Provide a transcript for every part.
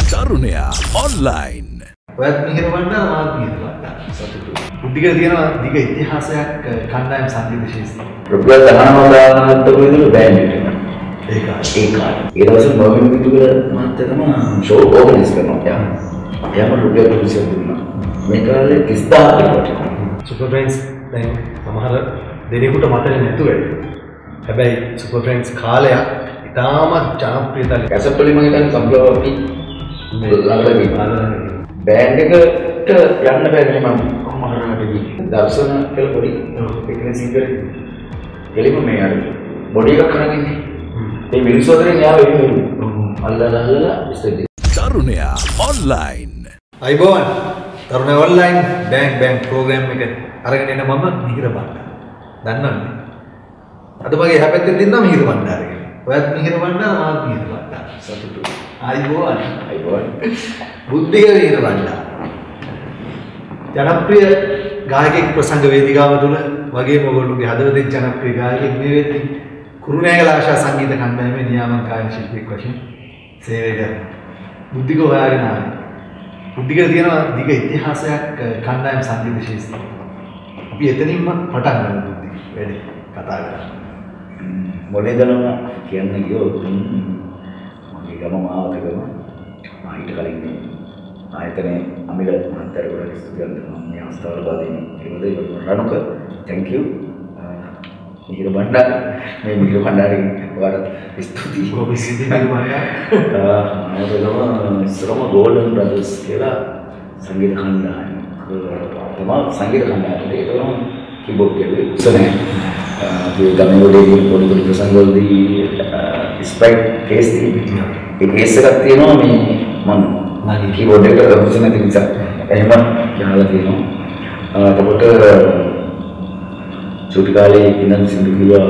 තරුණයා ඔන්ලයින්. ඔයත් මිහිර වණ්ඩාර මාත් මිහිර වණ්ඩාර සතුටු. බුද්ධිකට තියෙනවා දිග ඉතිහාසයක් කණ්ඩායම් සංගීත ශාස්ත්‍රයේ. රුපියල් 19,000ක් විතර බෑන්ඩ් එක. ඒ කාලේ. ඒ දවස්වල බොමින් විදුල මහත්තයා තමයි ෂෝ ඕගනයිස් කරනවා. එයාම රුපියල් 200ක් දුන්නා. මේ කාලේ 30000ක් වටිනවා. සුපර් ෆ්‍රෙන්ඩ්ස් දැන් සමහර දෙනෙකුට මතක නැතුව ඇති. හැබැයි සුපර් ෆ්‍රෙන්ඩ්ස් කාලයක් ඉතාමත් ජනප්‍රියතාවය. කැසට් වලින් මම හිතන්නේ සම්ප්ලවර් අපි ළඟදී බෑන්ඩ් එකට යන්න බැරි මම කොහොමද ගියේ. දර්ශන කියලා පොඩි එකනේ සිංගර් කෙලිම මේ අර බොඩි එකක් කරගෙන ඉන්නේ. මේ මිනිස්සු අතරින් යා වෙන්නේ අල්ලලා ඉස්සෙල්ලා. තරුණයා ඔන්ලයින්. අයිබෝන් තරුණයා ඔන්ලයින් බෑන්ක් ප්‍රෝග්‍රෑම් එක අරගෙන එන මම මිහිර වණ්ඩාර. දන්නවනේ. අද මගේ හැපැත්තෙන් දෙන්නා මිහිර වණ්ඩාර කියලා. ඔයත් මිහිර වණ්ඩාර මාත් මිහිර වණ්ඩාර සතුටු. අයිබෝන් බුද්ධික මිහිර වණ්ඩාර. ජනප්‍රිය ගායකෙක් ප්‍රසංග වේදිකාව තුළ වගේම ඔයගොල්ලෝගේ හදවතේ ජනප්‍රිය ගායකෙක් මේ වෙද්දී කුරුණෑගල ආශා සංගීත කණ්ඩායමේ නියාමක කාර්ය ශිල්පියෙක් වශයෙන් සේවය කරනවා. බුද්ධික හොයාගෙන ආවේ. බුද්ධිකට තියෙනවා දිග ඉතිහාසයක් කණ්ඩායම් සංගීත ශාස්ත්‍රයේ. අපි එතනින්ම පටන් ගමු බුද්ධික වැඩේ කතා කරලා. මොලේදලම කියන්න ගියොත් මගේ ගම මාවතකම ඊට කලින් මේ ආයතනයේ අමිල මහත්තයාට ගොඩක් ස්තුතිවන්ත මම මේ අවස්ථාව ලබා දෙන්නේ. රණුක thank you. මිහිර වණ්ඩාර මේ මිහිර වණ්ඩාරගෙන් ඔයාලට ස්තුතියි. ඔබ සිද්ධි නිර්මාණයක් ආවදම ඉස්සරම ගෝල්ඩන් බ්‍රදර්ස් කියලා සංගීත කණ්ඩායම. තමයි සංගීත කණ්ඩායම. ඒක තමයි කීබෝඩ් එකේ උසනේ. ඒ ගමවලදී පොඩි ප්‍රසංගවලදී ස්පයික් කේස් තියෙනවා. ඒ කේස් එකක් තියෙනවා මේ මම මගේ කීබෝඩ් එකට උසන නැති නිසා. එහෙම කියලා තියෙනවා. එතකොට චුටි කාලේ ඉඳන් සින්දු කිව්වා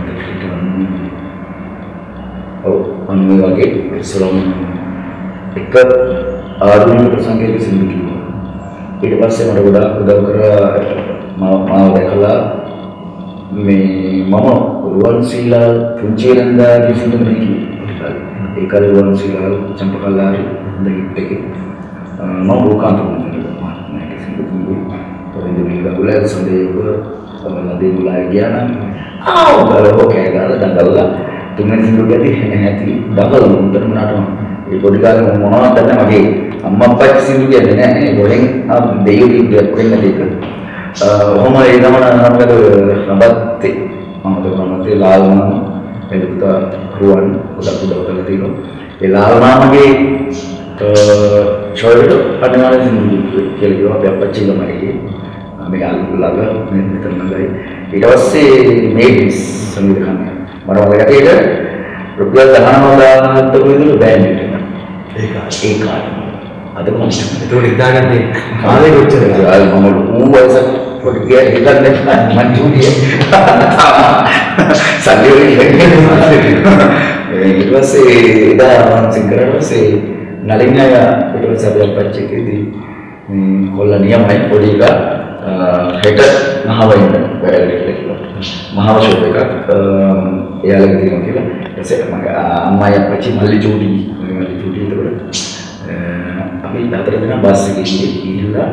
මම මේ වගේ ඉස්සරම එක ආධුනික ප්‍රසංගයක සින්දු කිව්වා. ඊට පස්සේ මට ගොඩාක් උදව් කරා මාව දැකලා මේ මම රුවන්සීලාල් පුංචිරන්දාගේ සින්දු කිව්වා. ඒ කාලේ රුවන්සීලාල් චම්පකලාරි හොඳ හිට් එකේ මම බෝකාන්ත වුණා. මේක සින්දු කිව්වා. තොරෙන්ද මේක උලල් සඳේක නදී මුලා ගියා නම් බලව කෑගාලා දඟලලා තුන්වෙනි සින්දුව ගැදී නැති දඟල උන්ටම නටනවා. ඒ පොඩි කාලේ මම මොනවද දන්නේ මගේ අම්මා අප්පච්චි සින්දුව කියන්නේ නැහැ. ගොඩෙන් දෙයියෝ කිව්වක් වෙන්න දෙක. ඔහොම ඒ ගමන අපිට රබත්තේ මමතේ ලාල් මාම එලුත රුවන් උදක් උදව් කරලා තියෙනවා. ඒ ලාල් මාමගේ ෂෝල්ඩර් අඩමාන සින්දුව කියලා කිව්වා අපි අප්පච්චි ළමයි. මේ ළඟ මෙතන ළඟයි. ඊට පස්සේ මේඩිස් සංගීත කණ්ඩායම. මම ඔයාලට රුපියල් 19,000ක් විතර බෑන්ඩ් එක. ඒ කාලේ. අද කොහොමද? ඒතකොට ඉඳාගන්නේ කාලේ කොච්චරද? මම ඌ වයසක් පොඩි ගියා හිතන්නේ මං ජූනියර්. සංගීතය ඊට පස්සේ ඉදා මම සිංගර් පස්සේ නලින් අය ඊට පස්සේ අපි අපච්චි කීදී කොල්ල නියමයි පොඩි එකා හෙට මහවයින්ද වැඩකට කියලා. මහව ෂෝප් එකක් එයාලගේ තියෙනවා කියලා. ඊටසේ මගේ අම්මයි අපච්චි මල්ලි චූටි ඒතකොට අපි හතර දෙනා බස් එකේ ගිහිල්ලා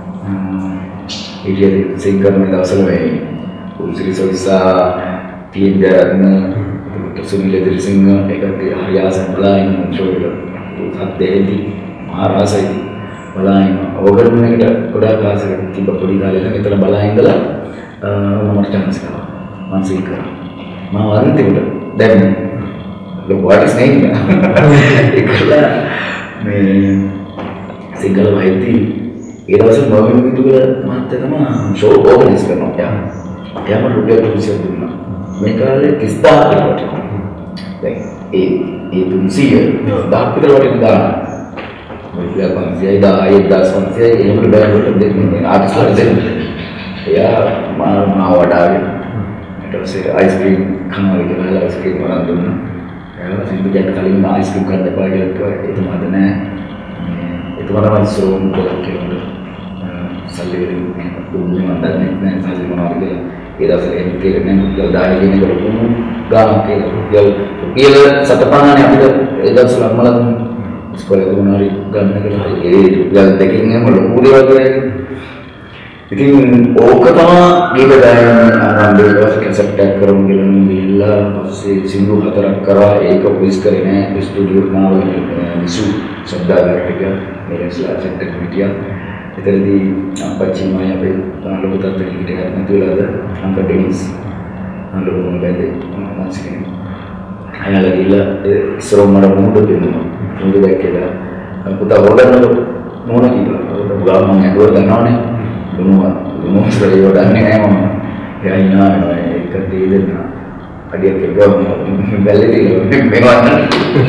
ඉතින් සිංගර් මේ දවස්වල මේ උසිරි සොයිසා පින්දරන සුනිල් දෙරිසිංහ ඒකට හරියාසන් බලයින් ෂෝප් එක හත් දෙහෙදි මහරාසයි බලයින් ඕගන් එකට ගොඩාක් ආසයක් තිබ්බ පොඩි කාලේ ඉඳන් එතන බලයින් ඉඳලා මම chance කරා මම සිංගර් මම වරන්තිවට දැන් look what is name ඒකලා මේ සිංගල් වයිති ඒ දවස්වල බොමින් විදුල මහත්තයා තමයි ෂෝ ඕගනයිස් කරනවා. එයාම රුපියල් 200ක් දුන්නා. මේ කාලේ 30000ක් වටිනවා. දැන් ඒ 300 විතර වටින දාන රුපියල් 500යි 1000යි 1500යි එහෙම බෑගකට දෙන්නේ ආටිස්ට්ලාට දෙන්නේ. එයා මාව වඩාගෙන ඊට පස්සේ අයිස්ක්‍රීම් කනවා කියලා අයිස්ක්‍රීම් වරන් දුන්නා. එයා සින්දු ගැට කලින් අයිස්ක්‍රීම් කන්න එපා කියලා කිව්වා. එතුමාද නෑ. එතුමාම ඉස්සරෝම් කියලා සල්ලි වලින් දුන්නේ මම දන්නේ නැහැ සල්ලි මොනවද කියලා. ඒ දවස්වල එහෙම කියලා නෑ. දායක කෙනෙක් කරපු ගාන කියලා. රුපියල් සතපහනේ අපිට ඒ දවස්වල අම්මලා sekolah itu menarik ganda kalau jalan tekniknya melulu dia lagi. Jadi pertama kita dah ambil pas konsep kerja mungkin bila pasti singgung antara kara eka puisi kerana studio nama isu sabda mereka media selatan media itu di apa cima ya pe lalu kita pergi dengan itu ada angkat Denis lalu mengenai masih ini hanya lagi lah seru marah muda tu baik kita kita orang lalu mana kita bukan mana dua tanah ni Gunung dari orang ni memang ya ini kerja itu na ada kerja balik itu memang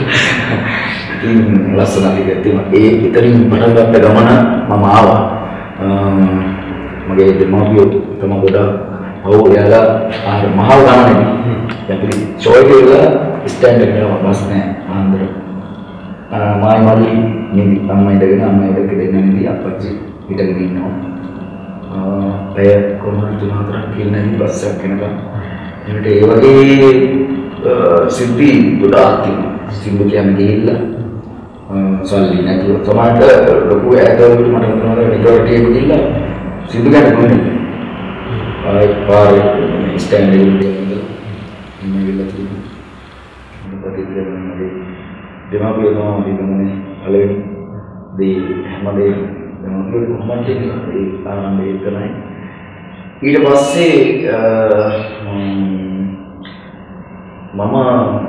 ini laksana kita kita ni mana kita mana mama awak mage demo bio tama boda au yala mahal gamane yang pilih choy ke standard ni mas ne andra mai mali ni amma idagena ni apa sih kita ni no kayak konon itu natra kini ni bahasa kenapa ini lagi Siti sudah aktif Simbu yang gila soal ini tu sama ada lagu ada macam-macam negara dia gila Siti kan guna par standing dia ini gila tu dapat dia lagi dia boleh tahu di mana kalau di mana mungkin mungkin di alam itu naik. Ini pasti mama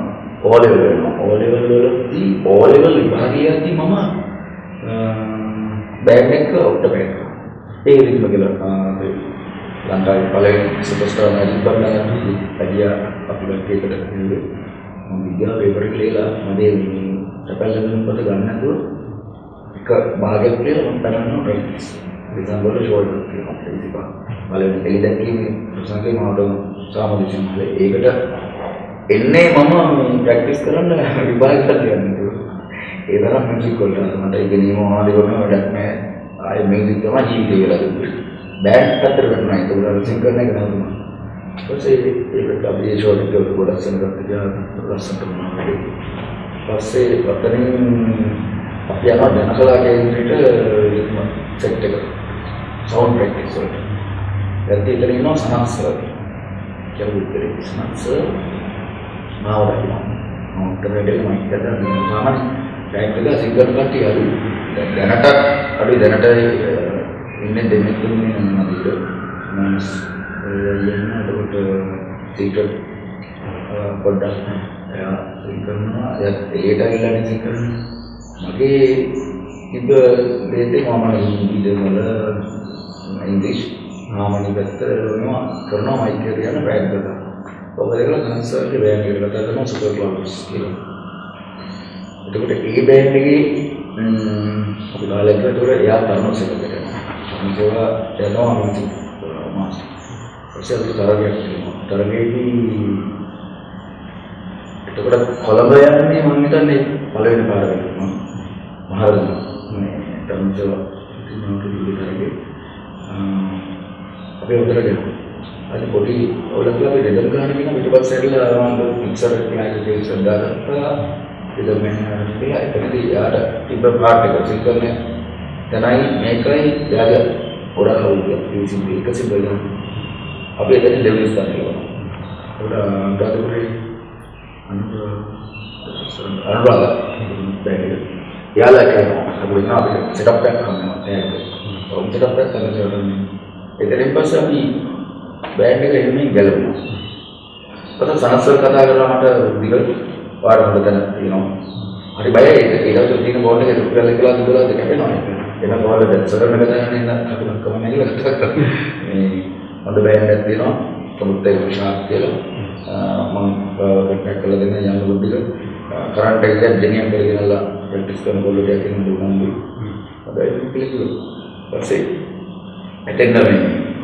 olevel di bahagia di mama banyak ke udah banyak. Ini bagaimana langkah paling sebesar lagi bagaimana dia aplikasi tertentu. Dia berbeda model tapi lebih pada gambar tu. Bahagia player memperkenalkan practice. Example show itu practice pak. Kalau ini lihat ini, misalnya mau sama di sini, ekada. Ini mama practice kerana lebih baik lagi itu. Ini dalam musik kolda, mata ini mau ada orang ada ay music tu macam ini dia lagi. Band kater betul itu, orang singer ni kena tu. Terus ekada dia show itu buat singer tu dia rasa tu mana. Terus patani yang ada kalau ada itu sektor sound practice so jadi dari no sangat ser jauh dari sangat ser mau lagi mau terjadi lagi kita dengan sama kayak kita singer kan dia ada ini demi itu ni nama itu mas yang ada singer produk ya singernya ya ada lagi singer maka kita lihat mama Hindi dengan English mama ni betul memang kerana mereka dia nak bayar betul. Kalau mereka nak answer dia bayar dia betul tu super close. Itu kita ini bayar lagi kalau lagi tu dia ya tahu saya betul. Saya dia tahu mesti mas. Saya tu target ini itu kita kalau bayar ni mungkin ni kalau ini bayar mahal dalam Jawa itu memang lebih lagi apa yang terjadi ada body orang lagi dalam kan ini kita buat sel orang mixer yang itu sedar kita main dia itu ada tiba part itu singkatnya tanai mekai jaga orang lalu di sini kasih banyak apa yang tadi develop tadi orang dah tu anu ya lah kan aku nak setup kan kamu kalau setup kan kalau jalan itu lepas tapi bayar ni galau pasal sangat kata kalau ada digal orang ada hari bayar itu tu tiga boleh itu kalau kelas itu lah dekat mana kita boleh dan sekarang kata ni nak aku nak kemana lagi kata ni ada bayar itu kemudian syarat dia kalau dengan yang lebih current exam jenis yang berkenaan practice करने को लोग याकिन दुकान भी ada itu pilih dulu pasti attender ini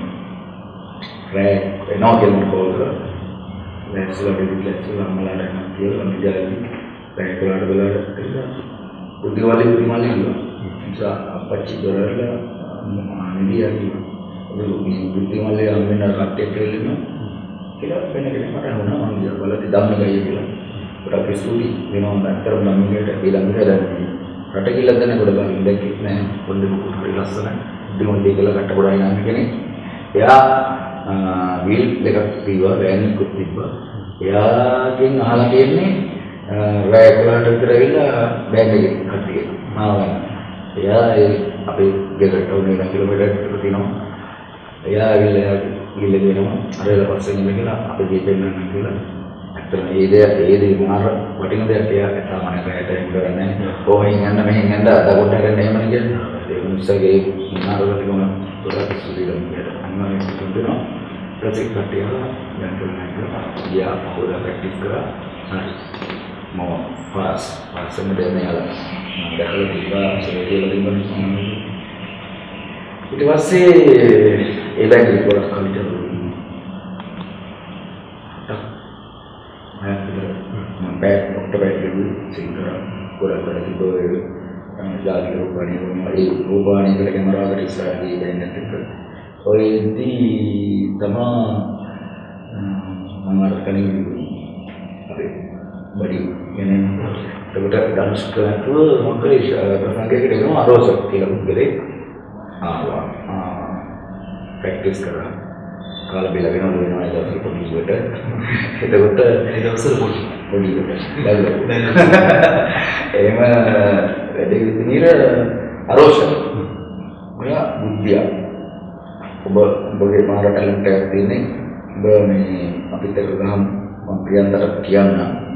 kayak no kirim call lah lesson lagi lesson malah ada nanti orang jalan kayak kalau ada bela kita udah wali juga bisa apa sih dolar lah ini dia gitu dulu ini udah wali yang benar hati keliling kita benar-benar marah orang dia kalau tidak mengajar bilang berapa studi, memang antara manusia dan bilang kita dan රට කියලා දැන කොට බලන්න දැක්කේ නෑ පොඩි පුකුට හරි ලස්සන දිමුන්ටි කියලා කට ගොඩයි නම් කෙනෙක් එයා වීල් දෙකක් තිබ්බා වෑන් එකක් තිබ්බා එයාගෙන් අහලා තියෙන්නේ රෑ 11ට විතර ඇවිල්ලා බෑග් එකේ කට්ටිය මාව එයා අපේ ගෙදරට උනේ කිලෝමීටර් ක් තියෙනවා එයා ඇවිල්ලා ගිල්ල දෙනවා අරලා පස්සේ ඉන්න කියලා අපේ දීපෙන් නම් කියලා ඇත්තටම ඒ දේ මාර වටින දෙයක් එයා සාමාන්‍ය රැයට කරන්නේ කොහෙන් යන්න මෙහෙන් යන්න අදකොට ගන්න එහෙම නේ කියන්නේ ඒ මිනිස්සගේ මාරවලකම තොරක් සුදීලම් කියලා අන්නම තුන්දෙනා ප්‍රොජෙක්ට් කටියලා දැන් කරනවා ගියා පොඩ්ඩක් ප්‍රැක්ටිස් කරා හරි මම පාස් එකම දෙන්නේ යාලා මම දැකලා තිබ්බා සෙලේලා තිබුණා ඊට පස්සේ ඒ බෑග් එක පොඩක් කමිට මම බෑග් ඔක්ට බෑග් එක සිංහර පොඩක් තිබ්බා ජාතික රූපවාහිනිය වුණා ඒ රූපවාහිනිය වල කැමරාවකට ඉස්සරහදී දැන්නත් එක්ක ඔයදී තමා මම අර කලින් අපේ බඩි එනේ එතකොට ඩාන්ස් කරනකොට මොකද ප්‍රසංගයකට එනවා අරෝස කියලා පුද්ගලෙක් ආවා ප්‍රැක්ටිස් කරා කාල බෙල වෙනවා ඒක පොඩිවට එතකොට ඒ දවස්වල පොඩිවට එහෙම වැඩි විදිහට අරෝස ඔයා බුද්ධිය ඔබගේ මාර ටැලන්ට් එකක් තියෙන්නේ ඔබ මේ අපිට ගහම් මම ප්‍රියන්තට කියන්න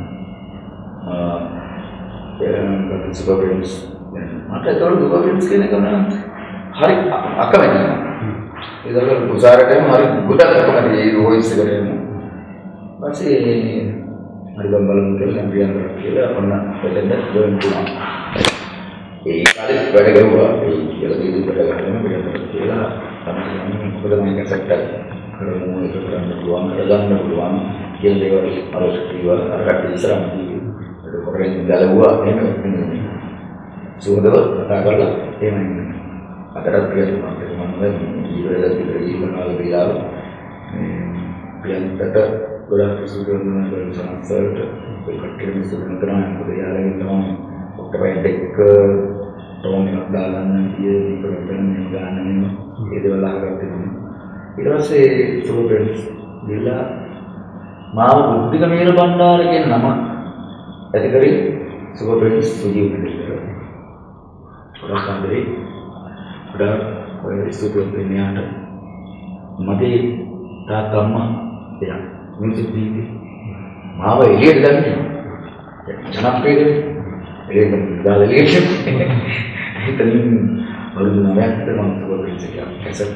සුපර්ෆිල්ම්ස් මට ඒතකොට සුපර්ෆිල්ම්ස් කියන එක නම් හරි අකමැතියි ඒතකොට පුසාරටම හරි ගොඩක් අකමැතියි ඒ වොයිස් එකට එන්න ඊපස්සේ හරි බලමු කියලා ප්‍රියන්තට කියලා ඔන්න එතෙන්ද ජොයින් වුණා ඒ කාලේ වැඩ කරුවා ඒ කියලා දීදී වැඩ ගන්න ප්‍රියන්තට කියලා තමයි මොකද මේක සෙට් කරමු ඒක කරන්න පුළුවන් කරගන්න පුළුවන් කියන දේවල් අවශ්‍යයි අර කට්ටිය ඉස්සරහම ඒක කොරෙන් ගලවුවා එහෙම සුවදව කතා කරලා එහෙම අතරත් කියලා මම ඊවලට ඉන්න කාලේ වෙලාව ප්‍රියන්තට ගොඩක් සුදුසුකම් කරන සංස්කෘත ඒ කට්ටිය මිසුන කරා මොකද යාළුවෙන් තමයි ඔක්කොම දෙක තෝම එකක් දාගන්න කියේ ඉතින් ගන්න ඒ දේවල් අහගත්තා ඊට පස්සේ සුපර්ෆිල්ම්ස් ගිහලා මාව බුද්ධික මේර බණ්ඩාර කියන නම ඇති කරේ සුපර්ෆිල්ම්ස් සුජීව පිළිතුර රසන්දරේ ගොඩක් ඔය සුපර්ෆිල්ම්යාට මගේ තාත්තම්මා එයා මියුසික් දීති මාව එළියට දැම්මේ ජනප්‍රියද එළියට දාලා එළියට හිතනින් වරුදු 9ක් විතර මම සුපර්ෆිල්ම්ස් එක කැසට්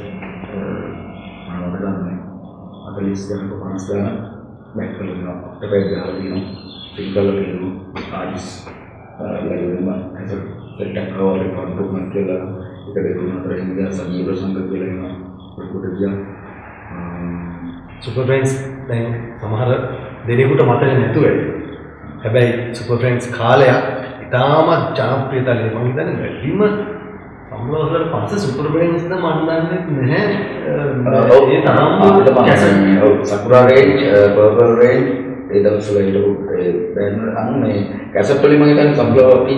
අතලිස් ගන්නක 50 ගන්න බෑක් කරලා අපේ ගහලා තියෙනවා සිංගල් පිළිම ආදිස් ලැබෙන්න කැසට් දෙකක් කවරේ පොඩ්ඩක් කියලා ඒක දෙතුන් අතර ඉඳලා සංගීත සංග කියලා එනවා පොඩ්ඩක් ගියා සුපර්ෆ්‍රෙන්ඩ්ස් දැන් සමහර දෙනෙකුට මතක නැතුව ඇති හැබැයි සුපර්ෆ්‍රෙන්ඩ්ස් කාලයක් ඉතාමත් ජනප්‍රියතාවය මම හිතන්නේ වැඩිම සම්ලෝසවල පස්සේ සුපර්ෆ්‍රෙන්ඩ්ස් නම් මම දන්නේ නැහැ ඒ තරම් සකුරා රේන්ජ් පර්පල් රේන්ජ් ඒ දවස්වල හිටපු ඒ බෑන්ඩ් අන්නේ කැසට් වලින් මම හිතන්නේ සම්ප්ලවපි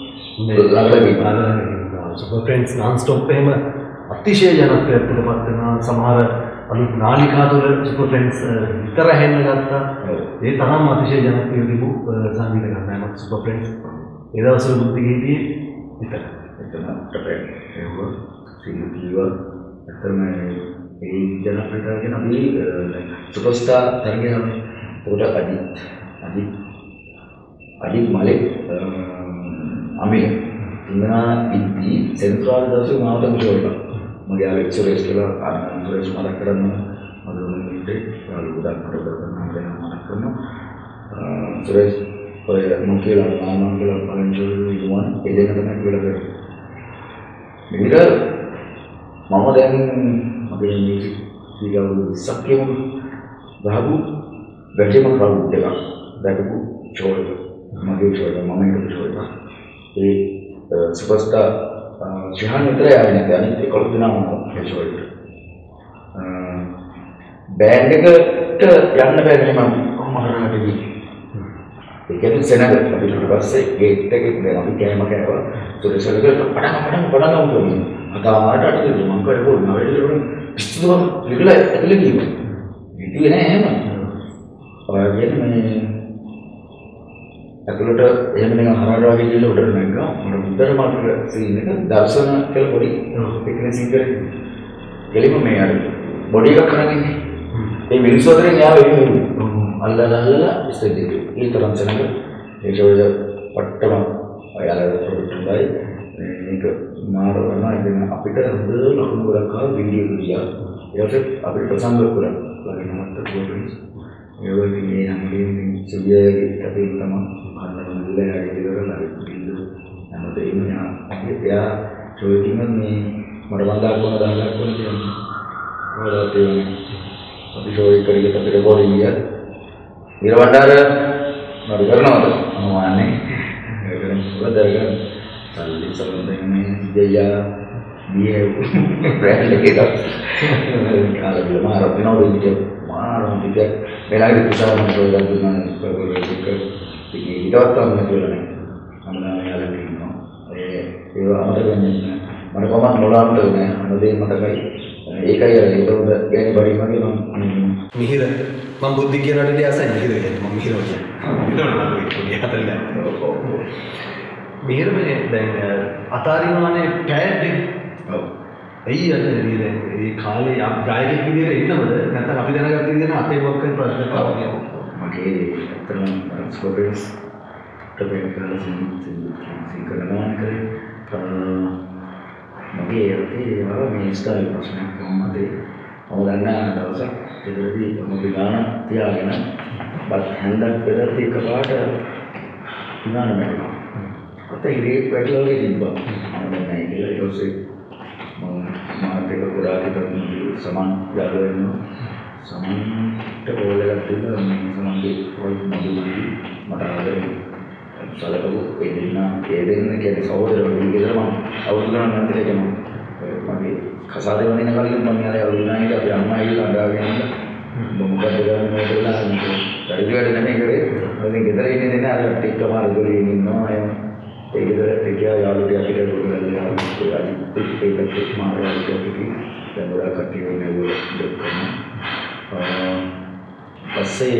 සුපර්ෆ්‍රෙන්ඩ්ස් non stop එහෙම අතිශය ජනප්‍රියත්වයට පත් වෙනවා සමහර අලුත් නාලිකා තුළ සුපර්ෆ්‍රෙන්ඩ්ස් විතර හැන්න ගත්තා ඒ තරම් අතිශය ජනප්‍රිය තිබු සංගීත ගායකයෙක් සුපර්ෆ්‍රෙන්ඩ්ස් ඒ දවස්වල බුද්ධික හිටියේ විතර එතනට ඒව සිල්කීව ඇත්තම ඒ ජනප්‍රියතාව කියන අපි සුපර්ස්ටාර් තරගයම උඩ අජිත් මලික් අමිල ඉන්නා ඉති සෙන්ට්‍රල් දවසේ මාවත ෂෝ එක මගේ ආලෙක් සුරේෂ් කියලා සුරේෂ් මතක් කරන්න මම උන්නේ යාළු ගොඩක් මතක් කරනවා සුරේෂ් ඔය මම කියලා මම කියලා බලන් ඉන්නවා ඒ දෙක තමයි කියලා කරන්නේ මෙන්න මම දැන් අපේ මියුසික් දීගව සක්‍රියව ගහපු වැටීම ක්‍රවුඩ් එකක් දැකපු ෂෝ එක මගේ ෂෝ එක මම ඒක ෂෝ එක ඒ සුපර්ස්ටාර් ශිහාන් විතරයි ආවේ නැති අනිත් 11 දෙනා මම ෂෝ එකට බෑන්ඩ් එකට යන්න බැරි මම කොහොම හරහට ගියේ කියන්නේ සෙනඟ අපි ඊට පස්සේ ගේට් එකේ ඉඳන් අපි කෑම කෑවා. සුරේෂල් එක පටන් ගමු. අදාට අඩු මම කරේ නවෙලේ පිස්සුම ලිකලා ඇතුලේ ගිහින්. ඉතින් නෑ එහෙම. ඔයගෙන් මේ අතුලට එහෙම නිකන් හරහා වගේ ගිහලා උඩට නැග්ගා. මට මුදර මාතෘක සීන් එක දර්ශන කියලා පොඩි පිටින් සීන් කරේ. කෙලිම මේ අර බොඩි එකක් කරන් ඉන්නේ. ඒ මිනිස්සු අතරින් යා වෙන්නේ. අල්ලලා ඉස්සෙල්ලා ඒ තරම් සෙනඟ ඒ ජෝඩ පට්ටම ඔයාලා ප්‍රොඩක්ට්යි මේක මාරවනවා ඉතින් අපිට හොඳ ලකුණු ගොඩක් ආව වීඩියෝ ගියා ඊට අපිට ප්‍රසංග කරා ලගිනමත් ෆෝටෝස් ඒ වගේ මේ හැමදේම සිවියගේ අපේ තමයි අන්නවල ඉවරලා ඉන්න හැමදේම යා චෝටිම මේ මට වන්දා කරන දාලා කොහොමද කියන්නේ කොහොමද තියෙන්නේ අපි ෂෝයි කරේ අපිට බෝලින් ගියා ඊරවණ්ඩාර නඩු කරනවද අමාන්නේ ඒකෙන් උදර්ගන සල්ලි සම්බන්ධයෙන් දෙයියා බියේ බ්‍රෑන්ඩ් එකේ කාලේ මාර වෙනවද මාරන්තික වෙලාවේ පුසාරම කරලා දුන්නා කරගොල්ලෝ ඉතින් ඊටවත් තමයි කියලා නෑ මම යාළුවෙක් ඉන්නවා ඒව අමතකන්නේ මට කොහොමද මොළාන්ට නෑ අනදේ මතකයි ඒකයි අර ඒකවල ගෑනි බඩි වගේ මම මිහිර මම බුද්ධි කියන රටේ ආසයි මිහිර කියන්නේ මම මිහිර කියන්නේ ඒකට නෑ මිහිර මේ දැන් අතාරිනවානේ ටැග් ඔව් ඇයි අද දැන් මේ කාලේ අපි ගායකයෙක් විදියට ඉන්නවද නැත්නම් අපි දැනගත්ත විදිහට අතේ මොකක් කරේ ප්‍රශ්න තමයි මගේ අතරම ස්කෝපස් ටබෙන් කරලා සිංකරණාන් කරේ මගේ අතේ ආව මේ ස්ටයිල් ප්‍රශ්නයක් මම දන්නා දවසක් ඒකදී මම ගාන තියාගෙන බත් හැන්දක් පෙරත් එකපාරට ගාන මැරුණා අතේ ඉරේ පැටලෝගේ තිබ්බා මම දැන් ඒක ඊට පස්සේ මාත් එක ගොඩාක් හිතන්නේ සමන් යාළුවා ඉන්නවා සමන්ට කෝල් එකක් දුන්නා මේ සමන්ගේ වයිෆ් මදුලි මට ආදරේ සලකපු ඒ දෙන්න කියන්නේ සහෝදරවරු කියලා මම අවුරුදු ගණන් අතර යනවා මගේ කසාදේ වදින කලින් මම යාළුවා අවුරුදු ගණන් අපි අම්මා ඇවිල්ලා අඬාගෙන ඉන්න මොකද කරන්නේ කියලා වැඩි වැඩ නෙමෙයි කරේ ඉතින් ගෙදර ඉන්නේ දෙන අර ටික මාර දොරේ ඉන්නවා එහෙම ඒකද ඒකියා යාළුවෝ ටික කරලා ඒකත් මාරවල් ටික දැන් ගොඩක් කට්ටිය වෙනවා දෙක් කරනවා පස්සේ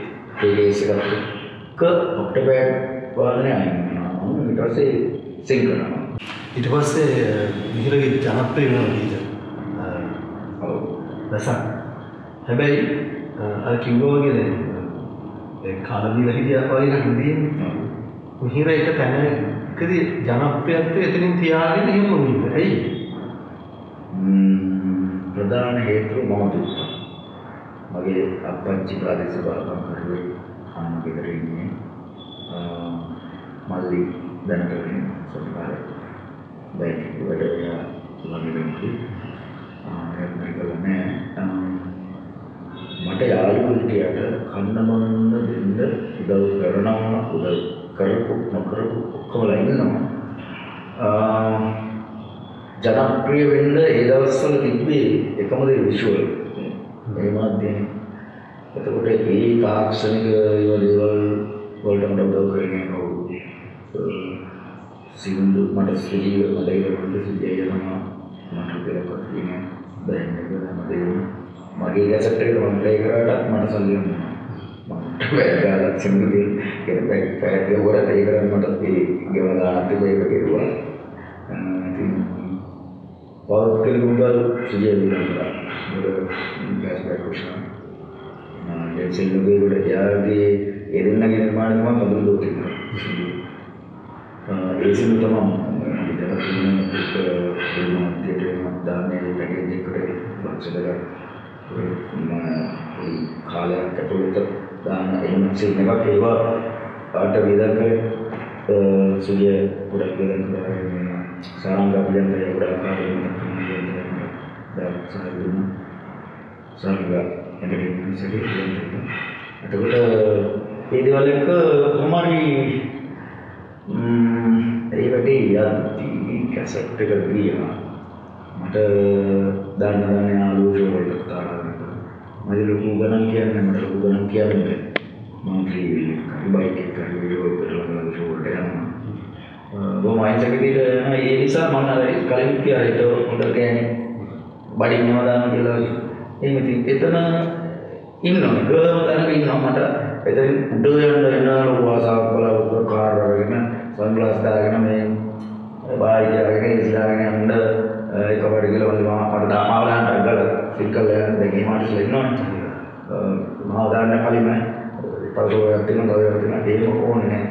ඒකේසක ඔක්ටෝබර් වාදනය ආනවා ඊට පස්සේ සිං කරනවා ඊට පස්සේ මිහිරගේ ජනප්‍රිය වෙනවා ගීත ඔව් රසක් හැබැයි අර කිව්වා වගේ දැන් ඒ කාලදීලා හිටියා වගේ හින්දින්නේ මිහිර එක තැනකදී ජනප්‍රියත්වය එතනින් තියාගෙන එහෙම වුණේ ඇයි ප්‍රධාන හේතුව මම දුස්සා මගේ අප්පච්චි ප්‍රාදේශ සභාවක් කරුවේ අම්මා ගෙදර ඉන්නේ මල්ලි දැනටගෙන සොට්කාරේ බයික් වල යා ළඟින්දී මේකලනේ මට යාළුවෝ හිටියට කන්න මන්න දෙන්න උදව් කරනවා උදව් කරපු නොකරපු ඔක්කොම ඉන්නවා ජනප්‍රිය වෙන්න ඒ දවස්වල තිබ්බේ එකම දේ විෂුවල් ඒ මාධ්‍යනේ එතකොට ඒ තාක්ෂණික දේවල් වලට මට උදව් කරන්නේ කවුරු සිංදු මට සිලිය මඩේකට සිලිය යනවා මට පෙරපත් කියන්නේ බෑන් එක මම මගේ ගැසට් එකට මම ප්ලේ කරාට මට සල්ලි දුන්නා මම වැරද්දක් සිංදුගේ කියන්නේ පැයක් වරට ඒ කරන් මට ඒ ගෙවන ගානක් තිබ්බ ඒක කෙරුවා ඉතින් बहुत के ऊपर चीजें भी करता मेरे गैस बैक क्वेश्चन जैसे लोग ये बोले क्या कि ये दिन ना के निर्माण में मधुर दो तीन ऐसे में तमाम इधर में एक फिल्म थिएटर में दाने पैकेज करे बच्चे लगा खाले कटोरे तक दाना एम से नगा केवा आटा विदा करे सुबह पूरा विदा करे sarangga bilang saya udah kali ini dan saya dulu sarangga yang dari Indonesia itu ada udah ini wala ke kemari ini berarti ya di kaset terlebih ya ada dana yang lalu jual letak ada lugu ganan kian ada lugu ganan kian මම free bike එක කරලා video කරලා shoot එකක් යනවා. බොහොම අයින්සක විදිහට යනවා. ඒ නිසා මම අර කලින් කියලා ඒක හොඳ කියන්නේ බඩින්නවා දාන්න කියලා වගේ. එහෙම ඉතින් එතන ඉන්නවා. ගම තැනක ඉන්නවා මට. එතන උඩ යන්න වෙනවා ලෝවාසාවක් බලව කාර් වගේම සන්ග්ලාස් දාගෙන මේ බාහිර දාගෙන ඉස්ලාගෙන යන්න එකපාරට ගිහලා මට දාමාවලන්ට අගල සිකල් යන දෙකේ මාට්ස්ලා ඉන්නවනේ. මම දාන්න කලින්ම පරිසරයක් තියෙනවා තව එකක් තියෙනවා ඒක ඕනේ නැහැ.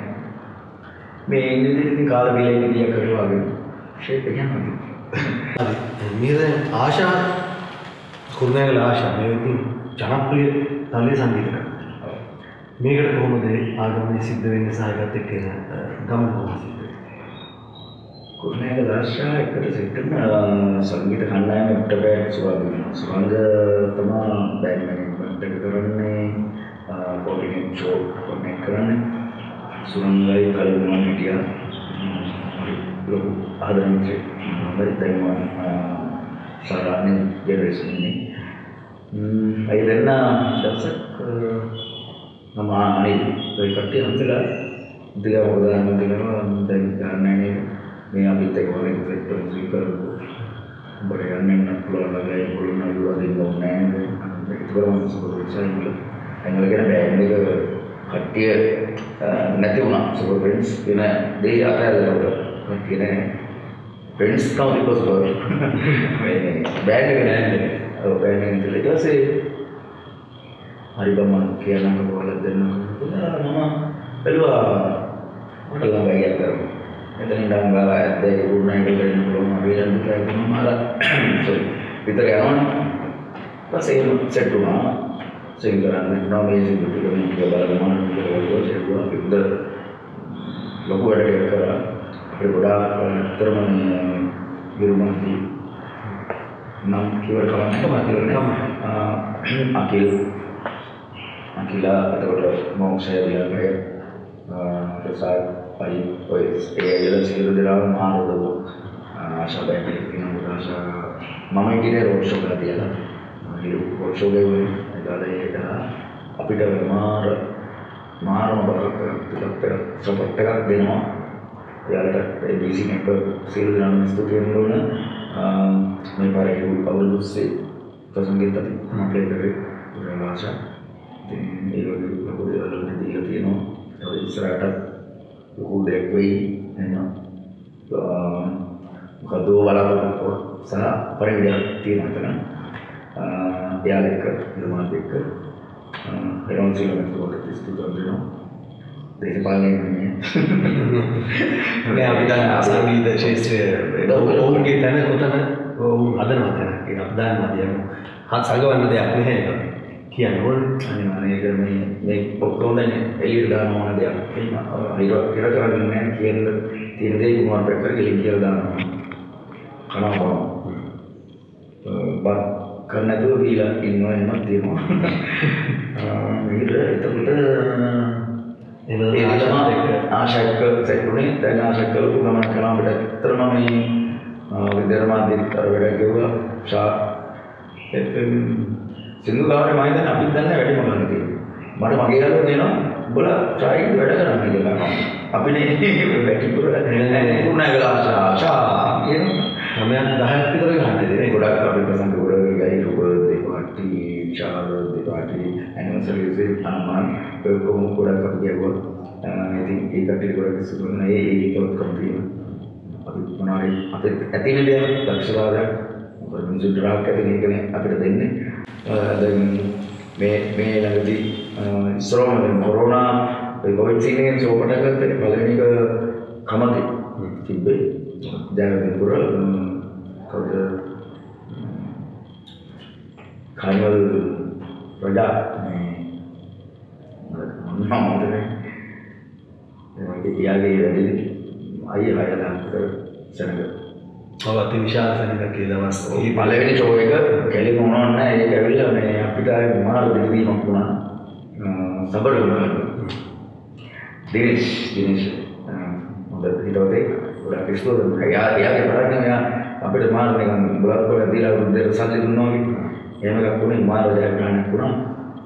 මේ ඉන්නේ කාල බිලෙන් ගියා කරලා වගේ ෂේප් එක යනවා. හරි. මේ ආශා කුරුණෑගල ආශා මේ ඉතින් ජනප්‍රිය තලයේ සංගීතයක්. මේකට කොහොමද ආගමනේ සිද්ධ වෙන්නේ සහ ඒකත් එක්ක එන ගමන කොහොමද සිද්ධ වෙන්නේ? කුරුණෑගල ආශා එකට සෙට් කරන සංගීත කණ්ඩායමකට බෑග් සුරංග තමයි බෑග් මැනේජ්මන්ට් එක කරන්නේ කොඩිනේට් ෂෝ කොඩිනේට් කරන්නේ සුරංගයි කලින් මම හිටියා ලොකු ආදරණීය මම සාරානේ ජෙනරේෂන් අය දෙන්න දවසක් මම අනිත් ඒ කට්ටිය හම්බෙලා දිගව උදාහරණ දෙනවා දැන් ගන්නන්නේ මේ අපිත් එක්ක වගේ සෙට් එක කරපු බඩ යන්නේ නැත්නම් ලගයි බලන අයුව දෙන්න ඕනේ නෑ ඒක කරමු සුබෝසයිල එංගලගෙන බෑන්ඩ් එක කට්ටිය නැති වුණා සුපර් ෆ්‍රෙන්ඩ්ස් වෙන දෙය අතහැරලා කට්ටිය නෑ ෆ්‍රෙන්ඩ්ස් තමයි කොහොමද මේ බෑන්ඩ් එක නෑ ඔව් බෑන්ඩ් එක ඊට පස්සේ හරි බම්මන් කියනම කොහොමද දෙන්න මම බැලුවා මට ළඟ ගියා කරමු එතන ඉඳන් ගාලා ඇද්දේ කුරුණෑගල වෙන්න පුළුවන් වේලන් දෙකක් මාලා සෝරි විතර යනවා පස්සේ සෙට් වුණා සිංගරන්නේ නොමේසින් පිටුකමින් කියලා බලමු කියලා ඒවා පිටද ලොකු වැඩක් කරා අපේ ගොඩාක් තරම විරුමන්ති නම් කිවර කවන්න අකිලා එතකොට මොක්ෂය දිලාගේ ප්‍රසාද් අයි ඔය ඒ සියලු දෙනා මානවද ආශා බැටි කියන ආශා මම ඉන්නේ රෝඩ් ෂෝ කරලා තියලා හිරු රෝඩ් ෂෝ ගේ ඒක අපිට මාරම බලක සපෝට් එකක් දෙනවා එයාලට ඒ බීසි නෙට්වර්ක් සියලු දෙනාම ස්තුතිය කරනවා මේ පාරේ අවුරුද්දේ ප්‍රසංගිත අපි ප්ලේ කරේ ආශා ඒ වගේ ලොකු දේවල් දීලා තියෙනවා ඒ ඉස්සරහට ලොකු දෙයක් වෙයි එනවා මොකද බලාපොරොත්තු සහ පරිවිඩයක් තියෙනවා එතන එයාලා එක්ක නිර්මාණ එක්ක එරොන් සිලමෙන්ට් ස්තුතිය කරනවා දේශපාලනයේ මේ අපි දැන් සංගීත ශාස්ත්‍රයේ ඔවුන්ගේ තැන කොතන ඔවුන් හදනවා තැන ඒක අපි දන්නවා දියම සංගවන්න දෙයක් නැහැ ඒක කියන්නේ ඕනේ අනිවාර්යයෙන් මේ ඔක්කොම දැන් එළියට දාන ඕන දෙයක් ඒක ඉර කරන්නේ නැහැ කියන තියෙන දේ කුමාර පෙක්කර ගලින් කියලා දානවා කනවා බත් කරන්නදෝ දීලා ඉන්නවා එහෙමත් තියෙනවා මේක එතකොට ආශාක සෙටුනේ දැන් ආශාක කළු ගමන් කරන අපිට ඇත්තටම මේ විද්‍යාමාධ්‍යතර වැඩ ගෙවුවා ෂා එතෙන් සිංහු ගාමේ මම හිතන්නේ අපිත් දන්නේ වැඩිම ගන්න තියෙනවා මට මගේ යාළුවෝ දෙනවා උඹලා ට්‍රයිඩ් වැඩ කරන්න කියලා අපිනේ වැටිපුර කුරුණෑගල ආශා කියනවා මම 10ක් විතර ගහන්න දෙන්නේ ගොඩක් අපේ ප්‍රසංග ගොඩක් ගයි රුබර්ඩ් party Charles party anniversary visit අනමන් කොහොම ගොඩක් අපි ගියුවා ඉතින් ඒ කට්ටිය ගොඩක් සුදුන ඒ ඒකවත් කම්පියුටර් අපි මොනවාරි අපේ ඇතිනේ දෙයක් දක්ෂතාවයක් මොකද මිනිස්සු ඩ්‍රාග් එකකින් එකනේ අපිට දෙන්නේ දැන් මේ ළඟදී ඉස්සරහම කොරෝනා ඒ කොවිඩ් සීන් එකෙන් සෝපට ගත්තේ පළවෙනි එක කමති තිබ්බේ ජයවර්ධනපුර කවුද කාර්යවල වඩා මමදනේ එයාගේ වැඩි අයියා හයලා සෙනඟ ඔව් අති විශාල සෙනඟක් ඒ දවස් මේ පළවෙනි ෂෝ එක කෙලිම වුණා නැහැ ඒක ඇවිල්ලා මේ අපිට ආයේ මාර දෙවීමක් වුණා සබර වුණා දිනේෂ් හොඳ හිතවතේ ගොඩක් ඉස්තෝර යාගේ බලන්න මෙයා අපිට මාර නිකන් බ්ලොග් වල දීලා උදේට සල්ලි දුන්නා වගේ එහෙම එකක් වුණේ මාර ජයග්‍රහණයක් වුණා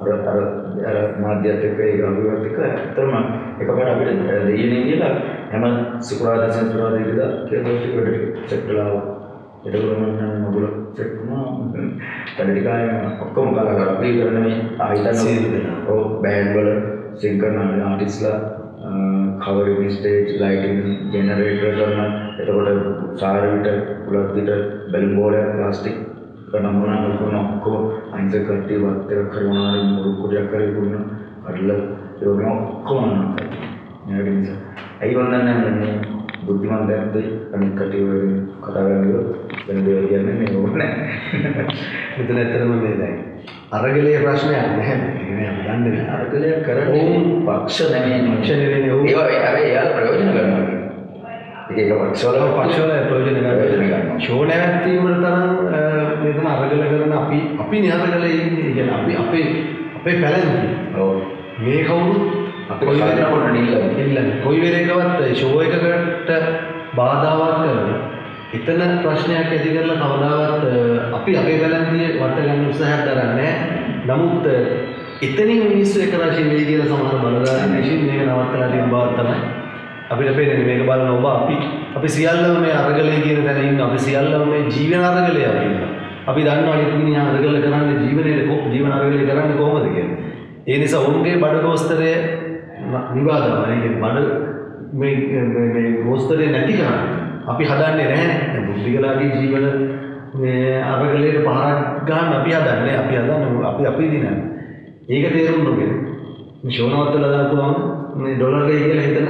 අර මාධ්‍යත් එක්ක ඒ ගාමිවත් එක්ක ඇත්තටම එකපාර අපිට දෙයියනේ කියලා හැම සුකුරාදා සෙන්සුරාදා ඉඳලා කියලා ටික වැඩ චෙක් කළා. එතකොට මම මොකද චෙක් කරනවා. ටෙලිකාය ඔක්කොම කලාකාර අපි කරන්නේ මේ ආයතන ඔව් බෑන්ඩ් වල සිං කරන ආටිස්ලා කවරින් ස්ටේජ් ලයිටින් ජෙනරේටර් කරන එතකොට සාරවිට පුලත්විට බැලුම් බෝලයක් ප්ලාස්ටික් නමුනා කරන ඔක්කොම අයින්ස කට්ටිය වත් එක කරනවා මුරු කුඩයක් කරගෙන අරලා ඒක ඔක්කොම නේද නිසා අයි වන්දන්නේ මේ බුද්ධිමන්තයන්ද අනිත් කට්ටිය වලින් කතා කරන්නේ වෙන දේවල් කියන්නේ නේ ඕනේ මෙතන ඇත්තටම මේ දැන් අරගලයේ ප්‍රශ්නයක් නැහැ කියන්නේ අපි දන්නේ අරගලය කරන්නේ පක්ෂ නෙමෙයි ඒවා එයාලා ප්‍රයෝජන ගන්නවා ඒක පක්ෂවල ප්‍රයෝජන ගන්නවා ෂෝ නැවැත්වීම වල තරම් මෙතන අරගල කරන අපි නිහතකලේ ඉන්නේ කියන්නේ අපි අපේ පැලැන්ති ඔව් මේ කවුරුත් අපේ කවදාවත් නෙල්ලන්නේ කොයි වෙලේකවත් ෂෝ එකකට බාධාවක් කරනවා එතන ප්‍රශ්නයක් ඇති කරලා කවදාවත් අපි අපේ පැලැන්තිය වට ගන්න උත්සාහයක් දරන්නේ නමුත් එතනින් මිනිස්සු එක රාශිය වෙයි කියලා සමහර බලධාරීන් විසින් මේක නවත්තලා තියෙන බව තමයි අපිට පේන්නේ මේක බලන ඔබ අපි සියල්ලම මේ අරගලයේ කියන තැන ඉන්න අපි සියල්ලම මේ ජීවන අරගලයේ අපි ඉන්නවා අපි දන්නවා අනිත් මිනිහා අරගල කරන්නේ ජීවන අරගලයේ කරන්නේ කොහොමද කියන්නේ ඒ නිසා උන්ගේ බඩ ගෝස්තරය නිවාදනවා ඒ කියන්නේ බඩ මේ ගෝස්තරය නැති කරන්නේ අපි හදන්නේ නැහැ දැන් බුද්ධිගලාගේ ජීවන මේ අරගලයට පහරක් ගන්න අපි හදන්නේ අපි දිනන්නේ ඒක තේරුම් නොගෙන මේ ෂෝනවත්තලා දාපුවම මේ ඩොලර් එකයි කියලා හිතන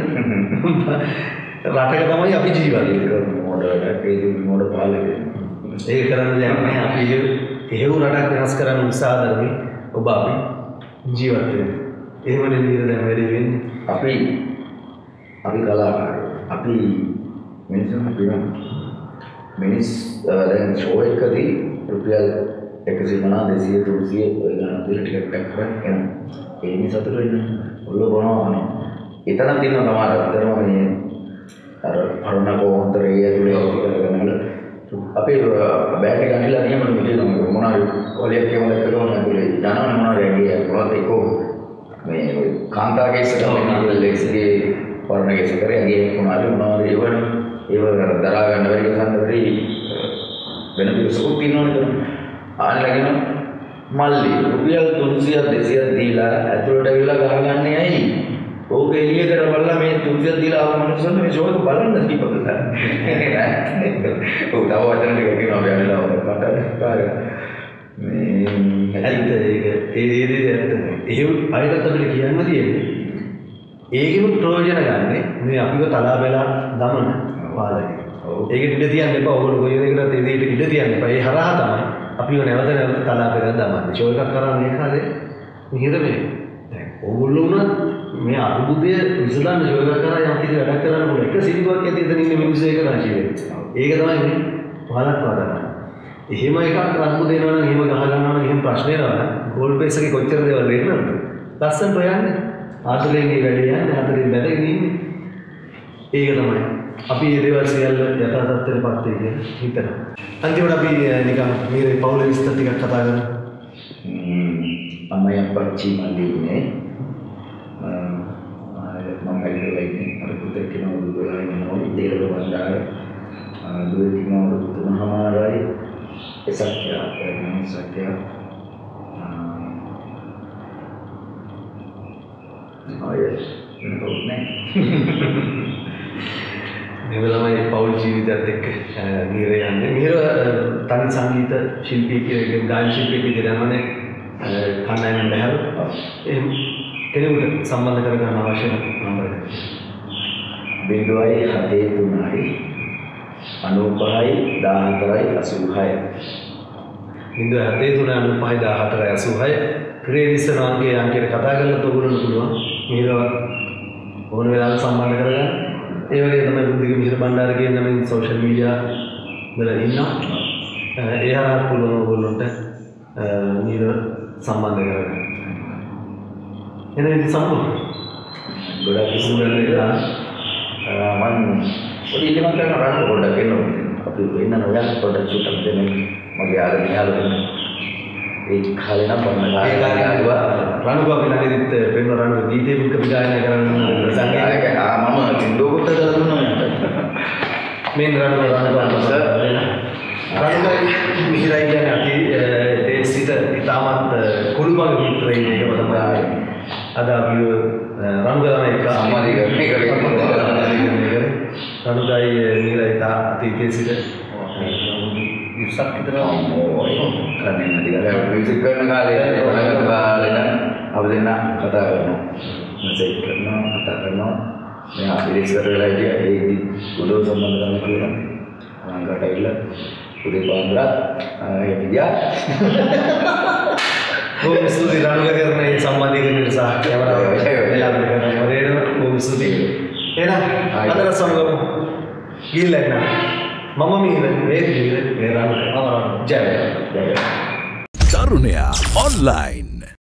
රටක තමයි අපි ජීවත් වෙන්නේ මොඩලක් ඒ මොඩ පාලකේ ඒක කරන්න දෙයක් නැහැ අපි එහෙව් රටක් වෙනස් කරන්න උත්සාහ කරන්නේ ඔබ අපි ජීවත් වෙන්නේ එහෙමනේ නේද දැන් වැඩි වෙන්නේ අපි කලාකාරයෝ අපි මිනිස්සුන් පිරම මිනිස් දැන් ෂෝ එකදී රුපියල් 150 200 300 ඔය ගන්න දෙල ටිකට් එකක් කරගෙන ඒ නිසා සතුටු වෙන්න ඔල්ල බොනවානේ එතන තියෙන සමහර අතරම මේ අර පරණ කොහොන්තරේ ඇතුලේ කරගෙන අපේ බෑග් එක අනිලා නියමන මෙතන මොනවා ඔලියක් කියවල කරනවා ඇතුලේ යනවනේ මොනවා රැගිය කොහොමද ඒක මේ කාන්තාගේ ඉස්සරහම ලෙක්ස්ගේ පරණ කේස් කරේ ඇගේ මොනවා ඒව දරා ගන්න බැරි සංදර්භي වෙන පිරිසකුත් ඉන්නවනේ ආනලගෙන මල්ලි රුපියල් 300 200 දීලා ඇතුළට ඇවිල්ලා ගහගන්නේ ඇයි? ඕක එළිය කරවලා මේ 300 දීලා ආව මිනිස්සුන්ට මේ ෂෝ එක බලන්න දීපකලා. ඔව් තව වචන ටිකක් කියනවා අපි අනිලා කට කාර්ය. මේ ඇත්ත ඒක ඒ ඇත්ත. එහෙම අයිටත් අපිට කියන්න තියෙන්නේ. ඒකෙම ප්‍රයෝජන ගන්න මේ අපිව තලා බැලා දමන පාලකය. ඒකට ඉඩ තියන්න එපා. ඔයගොල්ලෝ කොයි එකකටත් ඒ දෙයට ඉඩ තියන්න එපා. ඒ හරහා තමයි අපිව නැවත තලා බැලා දමන්නේ. ෂෝ එකක් කරා මේ කාලේ මිහිර මේ. දැන් ඔයගොල්ලෝ උනත් මේ අරුබුදය විසඳන්න ෂෝ එකක් කරා යම් කිසි වැඩක් කරන්න ඕන. එක සිරිදුවක් ඇති එතන ඉන්න මිනිස්සු ඒක රාශිය වෙන්නේ. ඒක තමයි මේ පහලක් වදන්න. එහෙම එකක් අරුබුද එනවා නම් එහෙම ගහ ගන්නවා නම් එහෙම ප්‍රශ්න එනවා නම් ගෝල් බේස් එකේ කොච්චර දේවල් වෙන්නවද? ලස්සනට යන්නේ. ආතලෙන්ගේ වැඩේ යන්නේ ආතලෙන් බැදගෙන ඉන්නේ. ඒක තමයි. අපි මේ දේවල් සියල්ල යථා තත්ත්වයට පත් වෙයි කියලා හිතනවා. අන්තිමට අපි නිකන් මේ පවුලේ විස්තර ටිකක් කතා කරමු. අම්මයි අප්පච්චි මල්ලි ඉන්නේ. මම ඇවිල්ලා ඉන්නේ අර පුතේ කෙනා දුවලා ඉන්නවා ඉතේල වන්දාර. දුවේ කෙනා තුනමාරයි සත්‍ය ආයෙත් නෝනේ මේ තමයි පෞල් ජීවිතයත් එක්ක මිහිර යන්නේ. මිහිර තනි සංගීත ශිල්පී කියන ගායන ශිල්පී විදිහට යනවනේ කණ්ඩායමෙන් බැහැර. එහෙනම් කෙනෙකුට සම්බන්ධ කරගන්න අවශ්‍ය නම්බර එක 0.73 95 14 86 0.73 95 ක්‍රේදිස්න අංකයට කතා කරලා තෝරන්න පුළුවන්. මිහිර ඕන වෙලාවක සම්බන්ධ කරගන්න. ඒ වගේ තමයි බුද්ධික මිහිර බණ්ඩාර කියන නමින් සෝෂල් මීඩියා වල ඉන්නවා. ඒ හරහා පුළුවන් ඔයගොල්ලන්ට මිහිර සම්බන්ධ කරගන්න. එනේ සම්මුඛ ගොඩක් ඉස්සරහට ගියා මම පොඩි ඉලක්ක කරන රට පොඩ්ඩක් එන්න අපි වෙන්න නොයන් පොඩ්ඩක් චුට්ටක් දෙන්න මගේ ආගම යාළුවෝ ඒ කාලේ නම් පරණ ඒ කාලේ ගායකයා රණුගා පිළඟදිත් පෙන්වන රණුගා ගීතේ බුද්ධ විගායනා කරන සංගීතය මම ඉන්දෝගුත්ත දාලා දුන්නා මේ රණුගා මිහිරයි කියන්නේ අපි ඒ සිට ඉතාමත් කුළුමග මිත්‍රයින් එකම තමයි අද අපි රණුගා එක සම්මාදීකරණය කරේ රණුගායි මිහිරයි තා අතීතයේ සිට ඉස්සක් විතර කරන්නේ නැති කාලේ මියුසික් කරන කාලේ පටන් කාලේ නම් අපි දෙන්න කතා කරනවා මෙසේජ් කරනවා කතා කරනවා මෙයා ඉරිස්සර වෙලා හිටියා ඒදි උදව් සම්බන්ධ කරන කියලා අංගකට ඇවිල්ලා උදේ පාන්දරත් ඒ විදියා බොහොම ස්තුතියි රණුගා කරන මේ සම්මාදීකරණය නිසා කැමරාව එලා කරනවා මොදේන බොහොම ස්තුතියි එහෙනම් අදට සමගමු ගිහිල්ලා එන්න මම මිහිර මේ රණුගා ජය තරුණයා ඔන්ලයින්